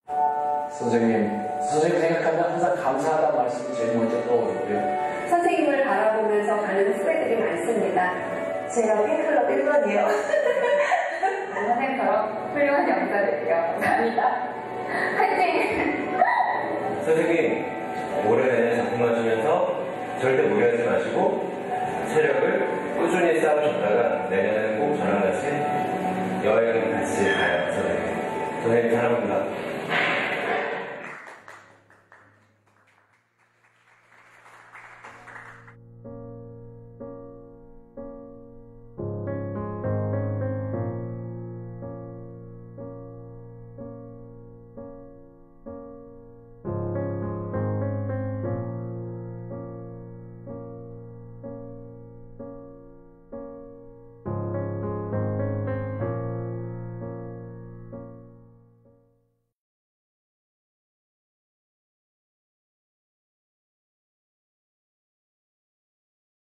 선생님 생각하면 항상 감사하다는 말씀이 제일 먼저 떠오르고요. 선생님을 바라보면서 가는 후배들이 많습니다. 제가 팬클럽 1번이에요. 선생님처럼 훌륭한 영사 될게요. 감사합니다. 화이팅! 선생님, 올해 작품 맞추면서 절대 무리하지 마시고 체력을 꾸준히 쌓으셨다가 내년에는 꼭 저랑 같이 여행을 같이 가요. 선생님 사랑합니다.